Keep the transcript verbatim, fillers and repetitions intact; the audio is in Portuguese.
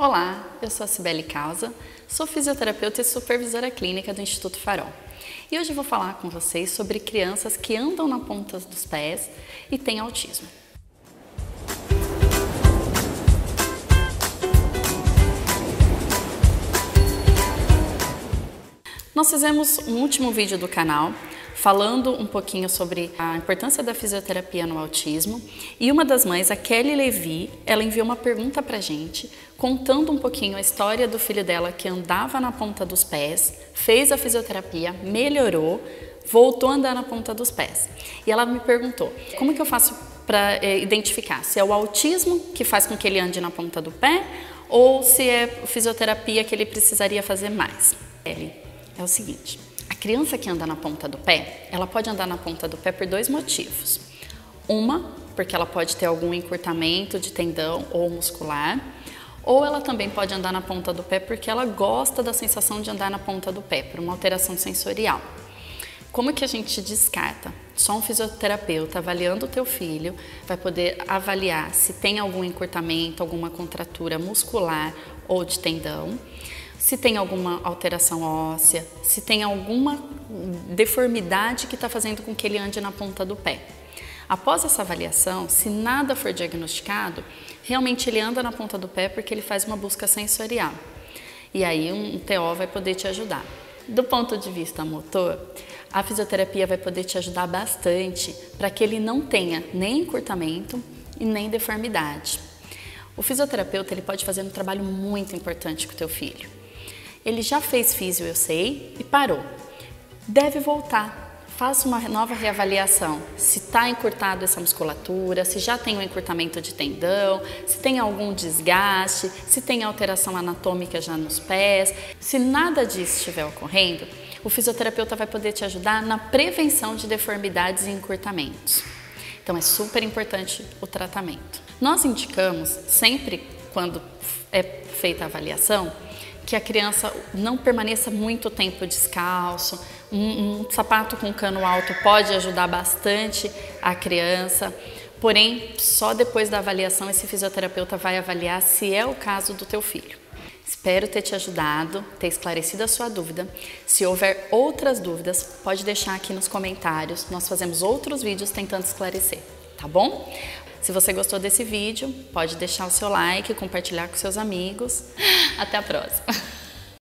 Olá, eu sou a Cibele Causa, sou fisioterapeuta e supervisora clínica do Instituto Farol. E hoje eu vou falar com vocês sobre crianças que andam na ponta dos pés e têm autismo. Nós fizemos um último vídeo do canal falando um pouquinho sobre a importância da fisioterapia no autismo, e uma das mães, a Kelly Levi, ela enviou uma pergunta pra gente, contando um pouquinho a história do filho dela que andava na ponta dos pés, fez a fisioterapia, melhorou, voltou a andar na ponta dos pés. E ela me perguntou, como que eu faço para é, identificar se é o autismo que faz com que ele ande na ponta do pé ou se é fisioterapia que ele precisaria fazer mais? Kelly, é o seguinte, a criança que anda na ponta do pé, ela pode andar na ponta do pé por dois motivos. Uma, porque ela pode ter algum encurtamento de tendão ou muscular, ou ela também pode andar na ponta do pé porque ela gosta da sensação de andar na ponta do pé, por uma alteração sensorial. Como que a gente descarta? Só um fisioterapeuta avaliando o teu filho vai poder avaliar se tem algum encurtamento, alguma contratura muscular ou de tendão, se tem alguma alteração óssea, se tem alguma deformidade que está fazendo com que ele ande na ponta do pé. Após essa avaliação, se nada for diagnosticado, realmente ele anda na ponta do pé porque ele faz uma busca sensorial. E aí um T O vai poder te ajudar. Do ponto de vista motor, a fisioterapia vai poder te ajudar bastante para que ele não tenha nem encurtamento e nem deformidade. O fisioterapeuta ele pode fazer um trabalho muito importante com o teu filho. Ele já fez físio, eu sei, e parou. Deve voltar. Faça uma nova reavaliação. Se está encurtado essa musculatura, se já tem um encurtamento de tendão, se tem algum desgaste, se tem alteração anatômica já nos pés. Se nada disso estiver ocorrendo, o fisioterapeuta vai poder te ajudar na prevenção de deformidades e encurtamentos. Então é super importante o tratamento. Nós indicamos, sempre quando é feita a avaliação, que a criança não permaneça muito tempo descalço. Um, um sapato com cano alto pode ajudar bastante a criança, porém, só depois da avaliação esse fisioterapeuta vai avaliar se é o caso do teu filho. Espero ter te ajudado, ter esclarecido a sua dúvida. Se houver outras dúvidas, pode deixar aqui nos comentários. Nós fazemos outros vídeos tentando esclarecer, tá bom? Se você gostou desse vídeo, pode deixar o seu like, compartilhar com seus amigos. Até a próxima!